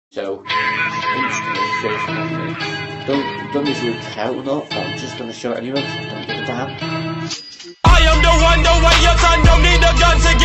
So, instantly feels happy. Don't know if you care or not, but I'm just going to show it anyway because I don't give a damn. I am the one, the way your son don't need a gun to